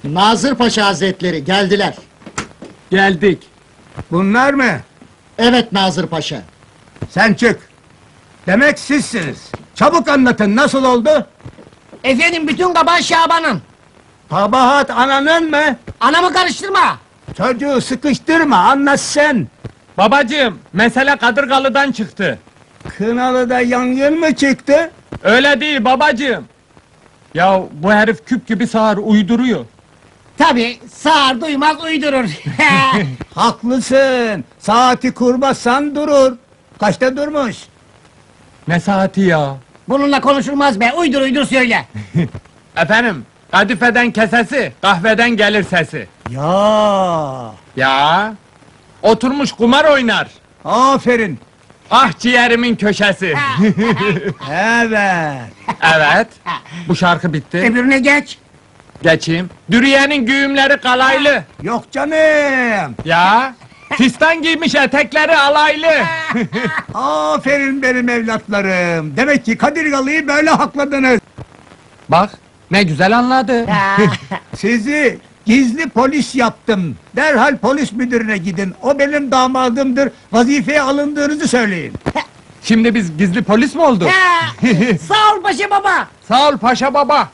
Nazır Paşa Hazretleri geldiler. Geldik. Bunlar mı? Evet Nazır Paşa. Sen çık. Demek sizsiniz. Çabuk anlatın, nasıl oldu? Efendim bütün kabahat Şaban'ın. Kabahat ananın mı? Anamı karıştırma. Çocuğu sıkıştırma, anlat sen. Babacığım, mesele Kadırgalı'dan çıktı. Kınalı'da yangın mı çıktı? Öyle değil babacığım. Ya bu herif küp gibi sağır uyduruyor. Tabii sağır duymaz uydurur. Haklısın. Saati kurmazsan durur. Kaçta durmuş? Ne saati ya? Bununla konuşulmaz be, uydur uydur söyle. Efendim, kadifeden kesesi, kahveden gelir sesi. Ya, Ya, oturmuş kumar oynar. aferin. Ah ciğerimin köşesi. Evet. Evet, bu şarkı bitti. Öbürüne geç. Geçeyim. Dürüyenin güğümleri kalaylı. Yok canım. Ya, fistan giymiş etekleri alaylı. Aferin benim evlatlarım. Demek ki Kadirgalı'yı böyle hakladınız. Bak, ne güzel anladı. Sizi gizli polis yaptım. Derhal polis müdürüne gidin. O benim damadımdır. Vazifeye alındığınızı söyleyin. Şimdi biz gizli polis mi olduk? Sağ ol paşa baba. Sağ ol paşa baba.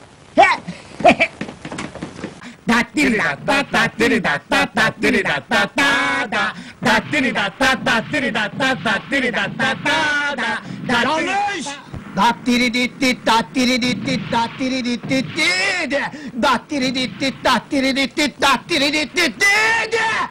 Yanlış! Dattiri dittit dattiri dittit dattiri dittit dattiri dittit dattiri dittit dattiri dittit